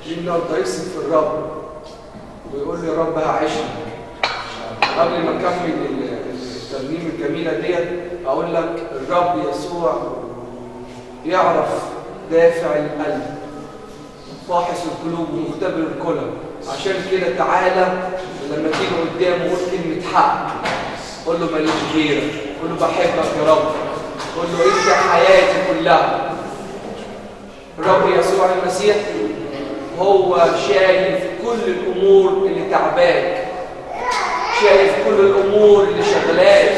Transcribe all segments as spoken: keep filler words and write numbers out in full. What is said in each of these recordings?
النهارده يثق في الرب ويقول لي يا رب هعيشك. قبل ما اكمل الترنيمه الجميله ديت اقول لك الرب يسوع يعرف دافع القلب، فاحص القلوب ومختبر الكلى. عشان كده تعالى لما تيجي قدامه قول كلمه حق، قول له ماليش غيرك، قول له بحبك يا رب، قول له انت حياتي كلها. الرب يسوع المسيح هو شايف كل الامور اللي تعباك، شايف كل الامور اللي شغلاك.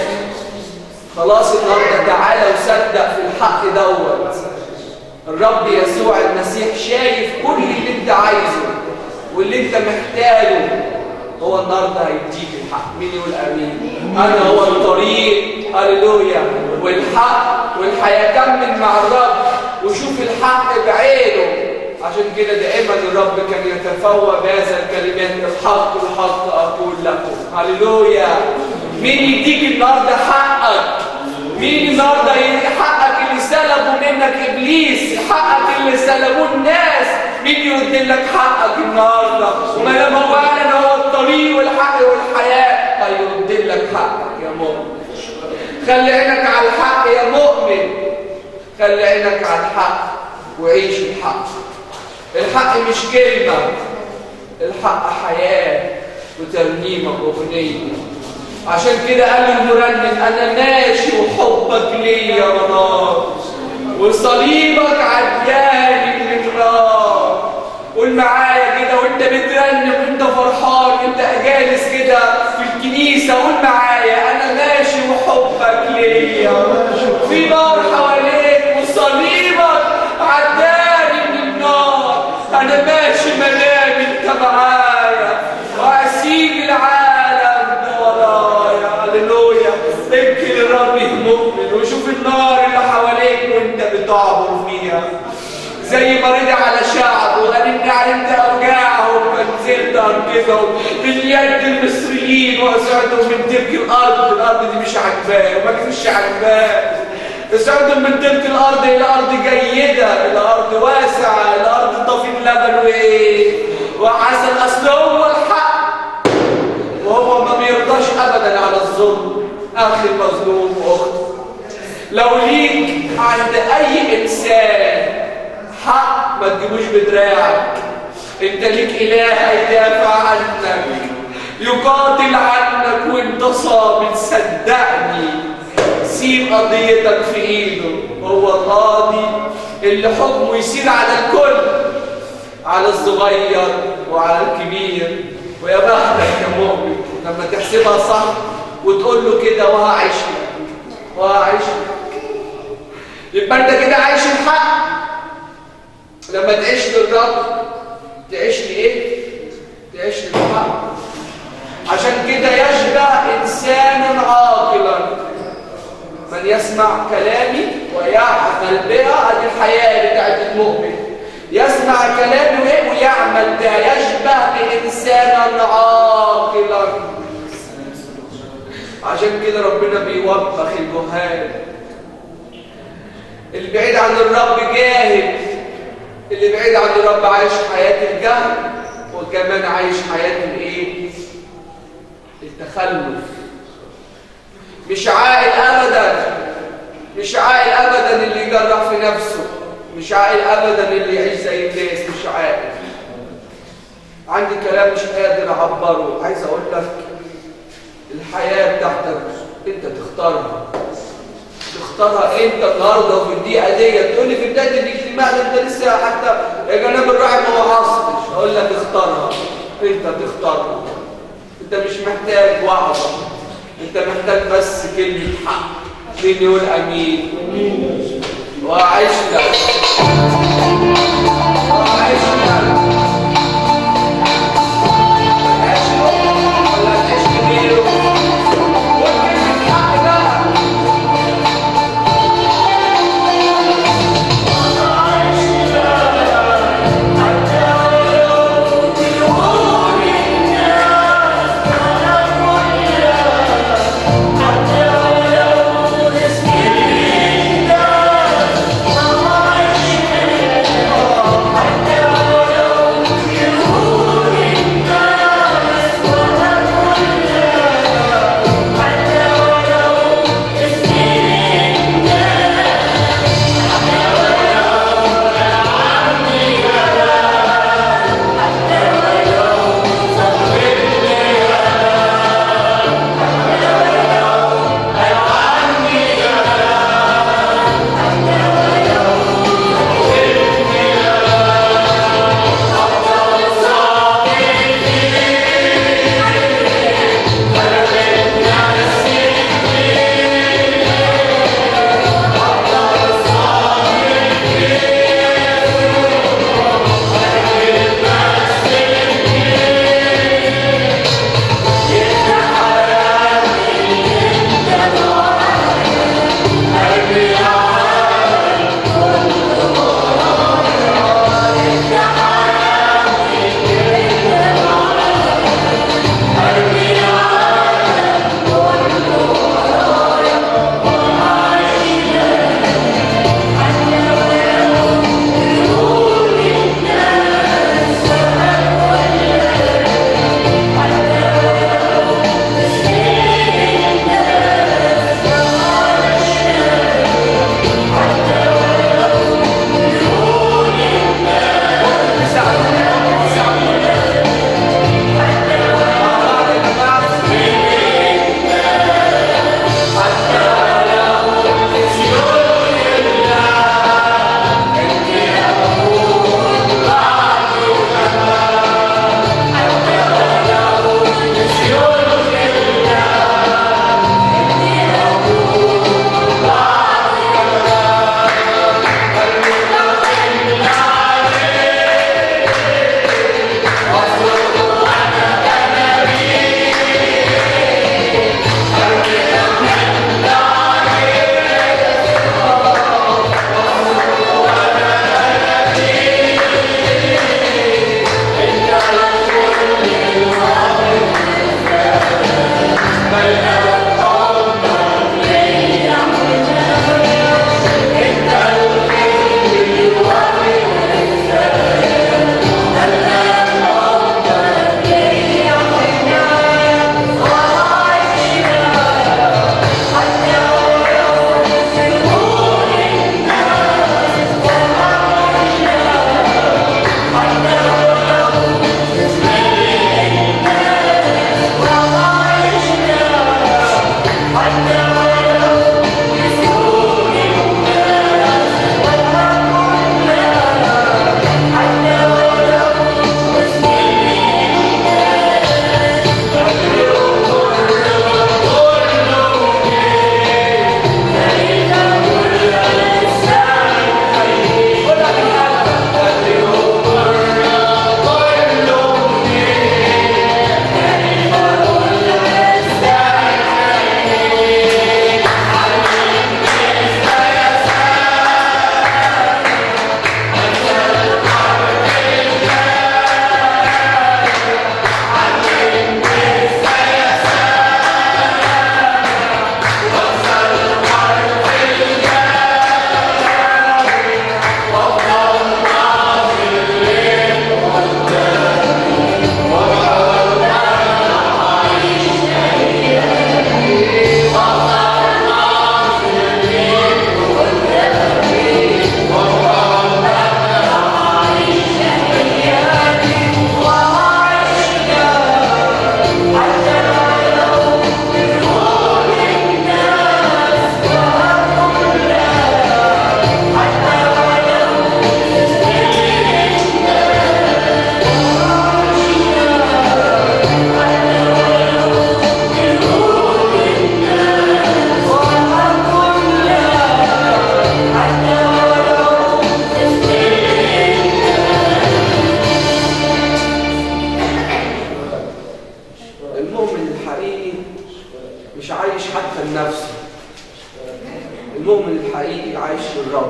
خلاص النهارده تعالى وصدق في الحق دوت. الرب يسوع المسيح شايف كل اللي انت عايزه واللي انت محتاجه. هو النهارده هيديك الحق. مين يقول امين؟ انا هو الطريق، هللويا، والحق والحياه. كمل مع الرب وشوف الحق بعينه. عشان كده دائما الرب كان يتفوه بهذا الكلمات: الحق الحق اقول لكم. هللويا. مين يديك النهارده حقك؟ مين النهارده حقك اللي سلبوا منك ابليس، حقك اللي سلبوه الناس؟ مين يرد لك حقك النهارده؟ وما دام هو اعلن هو الطريق والحق والحياه هيرد لك حقك يا مؤمن. خلي عينك على الحق يا مؤمن، خلي عينك على الحق وعيش الحق. الحق مش كلمه، الحق حياه وترنيمه واغنيه. عشان كده قال المرنم: انا ماشي وحبك ليا منار وصليبك عداني من نار. قول معايا كده وانت بترنم وانت فرحان وانت جالس كده في الكنيسه، قول معايا: انا ماشي وحبك ليا في نار حواليك وصليبك عداني من النار. انا ماشي منام انت معايا واسيب العالم ورايا. هللويا. يمكن الرب مؤمن وشوف النار اللي حواليك وانت بتعبر فيها. زي ما رضي على شعبه وقال اني علمت اوجاعهم فنزلت انقذهم من يد المصريين واسعدهم من تلك الارض. الارض دي مش عاجباه وما كانتش عاجباه. اسعدهم من تلك الارض الى ارض جيده، الى ارض واسعه، الى ارض تفيض لبن وايه وعسل. اصل هو الحق وهو ما بيرضاش ابدا على الظلم. اخي المظلوم واخته، لو ليك عند اي انسان حق ما تجيبوش بدراعك. انت ليك اله هيدافع عنك، يقاتل عنك وانت صامت. صدقني سيب قضيتك في ايده. هو القاضي اللي حكمه يسير على الكل، على الصغير وعلى الكبير. ويا بختك يا مؤمن لما تحسبها صح وتقول له كده: وهعيش لك وهعيش لك. يبقى انت كده عايش الحق. لما تعيش للرب تعيش لايه؟ تعيش للحق. عشان كده يشبه انسانا عاقلا من يسمع كلامي ويعمل بها. ادي الحياه بتاعت المؤمن، يسمع كلامي ويعمل بها. يشبه بانسانا عاقلا. عشان كده ربنا بيوبخ الجهال. اللي بعيد عن الرب جاهل، اللي بعيد عن الرب عايش حياة الجهل وكمان عايش حياة الايه؟ التخلف. مش عاقل ابدا، مش عاقل ابدا اللي يجرح في نفسه، مش عاقل ابدا اللي يعيش زي الناس، مش عاقل. عندي كلام مش قادر اعبره. عايز اقول لك الحياة بتاعتك انت تختارها، تختارها انت النهارده وفي الدقيقه ديت. تقول لي في بدايه الاجتماع ده انت لسه حتى يا جناب الراعي ما وعظتش. اقول لك اختارها، انت تختارها. انت مش محتاج وعظه، انت محتاج بس كلمه حق. مين يقول امين؟ وعيش لك وعيش لك. هتعيش له ولا هتعيش لغيره؟ Yeah.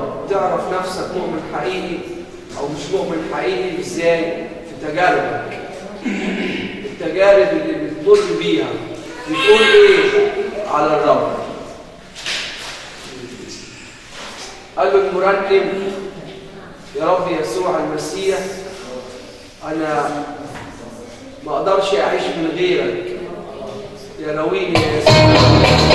تعرف نفسك مؤمن حقيقي أو مش مؤمن حقيقي إزاي؟ في تجاربك. التجارب اللي بتمر بيها بتقول إيه على الرب؟ قال المرنم يا رب يسوع المسيح أنا ما أقدرش أعيش من غيرك، يا ناويني يا يسوع.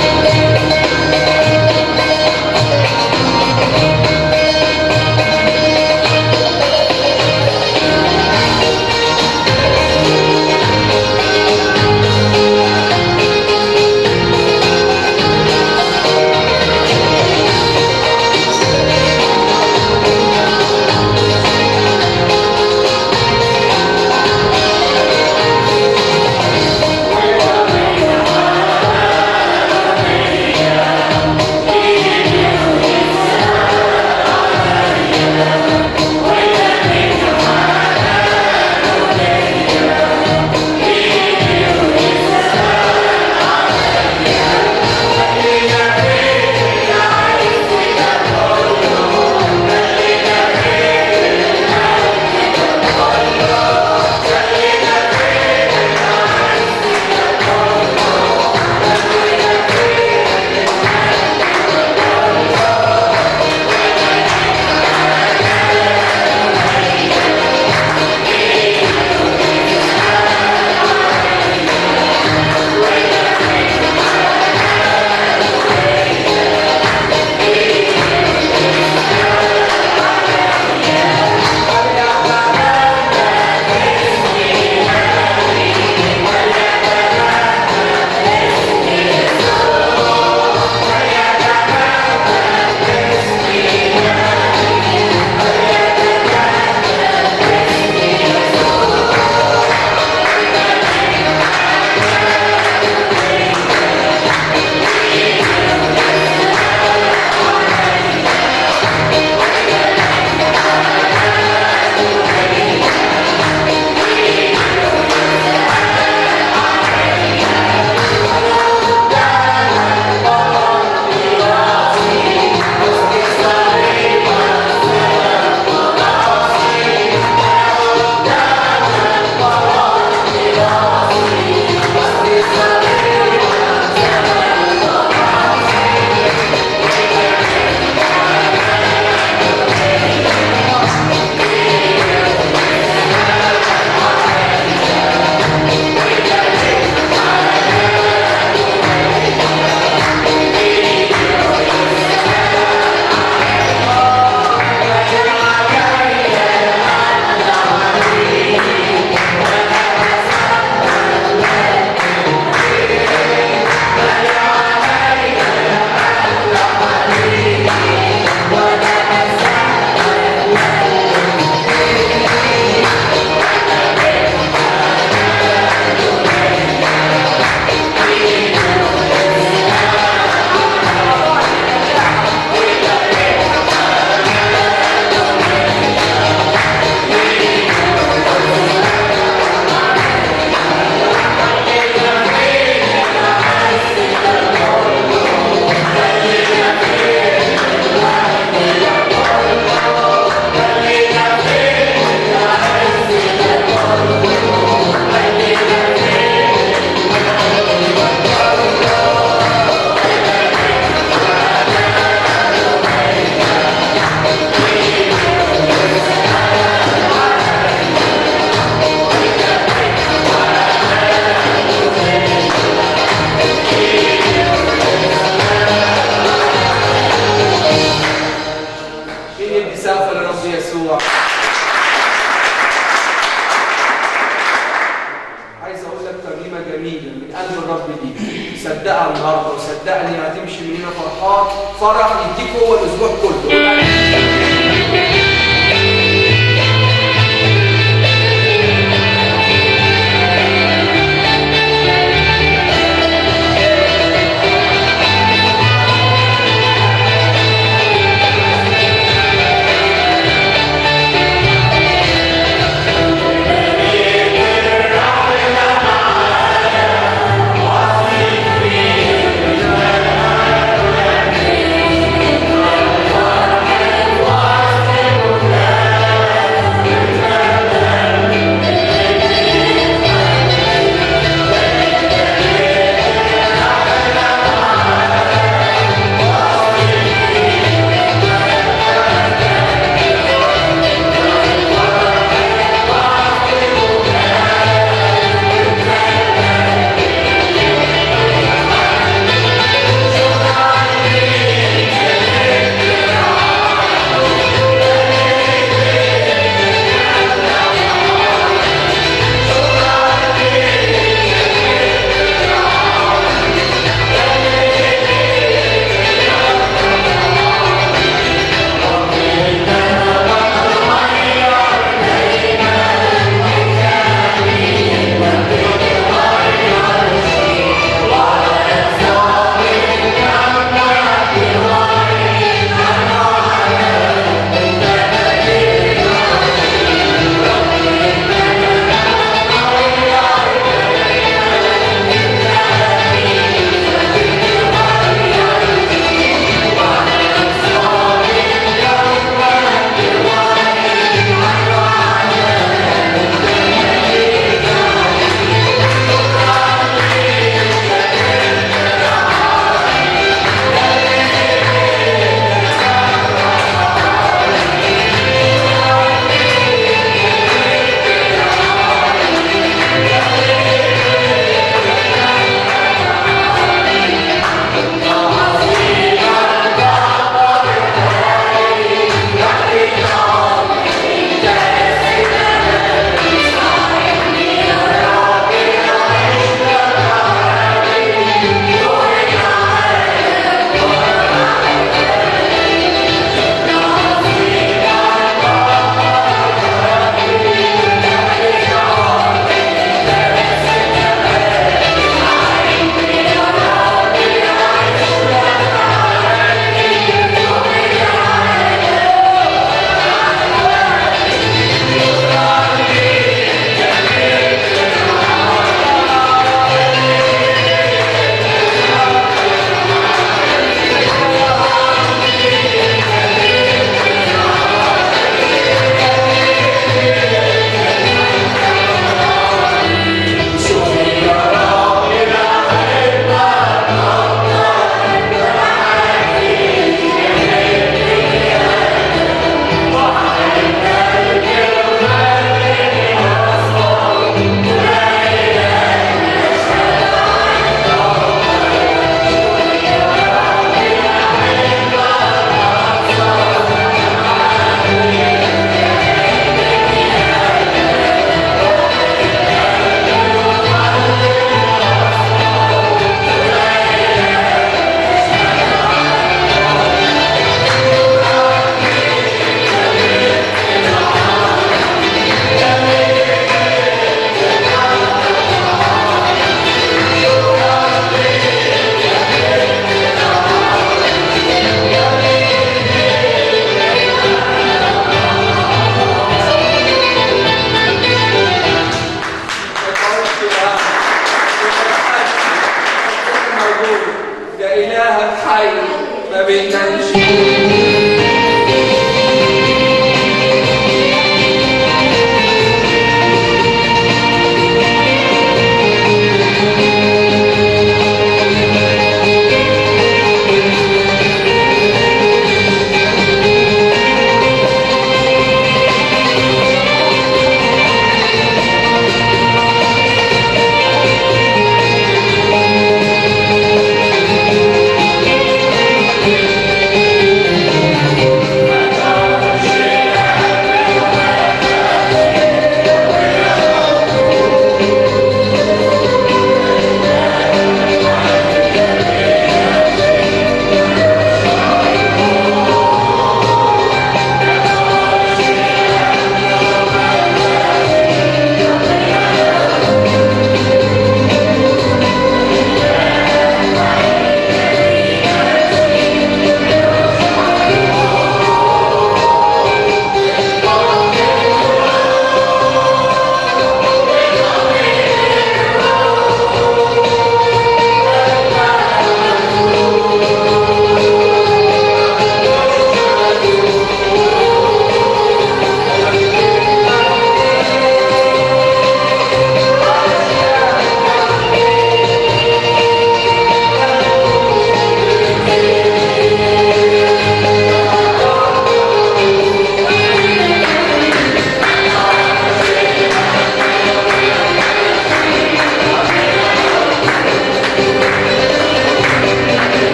صدقها النهارده وصدقني هتمشي من هنا فرحان فرح يديك هو الاسبوع كله. Bye.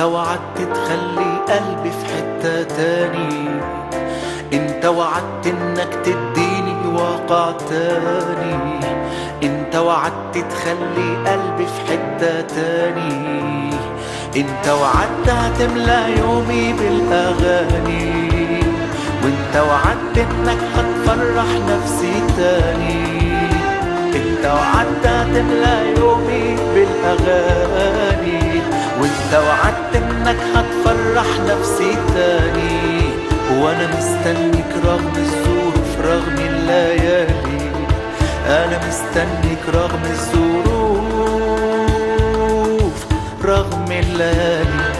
وعدت تخلي قلبي في حتة تاني، انت وعدت انك تديني واقع تاني، انت وعدت تخلي قلبي في حتة تاني، انت وعدت هتملى يومي بالاغاني، وانت وعدت انك هتفرح نفسي تاني، انت وعدت هتملى يومي بالاغاني، وانت وعدت انك هتفرح نفسي تاني، وانا مستنيك رغم الظروف رغم الليالي، انا مستنيك رغم الظروف رغم الليالي.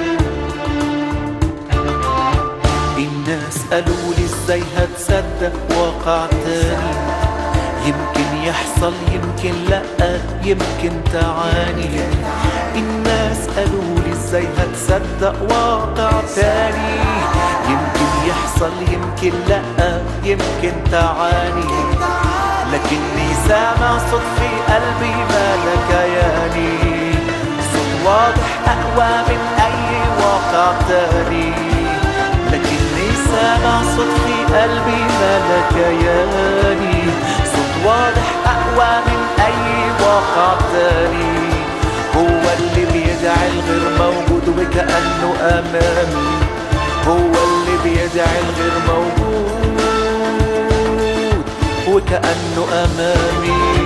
الناس قالولي ازاي هتصدق واقع تاني، يمكن يحصل يمكن لأ يمكن تعاني، الناس قالولي ازاي هتصدق واقع تاني، يمكن يحصل يمكن لأ يمكن تعاني، لكني سامع صوت في قلبي مالك ياني، صوت واضح أقوى من أي واقع تاني، لكني سامع صوت في قلبي مالك ياني، صوت واضح أقوى من أي واقع تاني، هو اللي بيدعي الغير موجود وكأنه أمامي، هو اللي بيدعي الغير موجود وكأنه أمامي.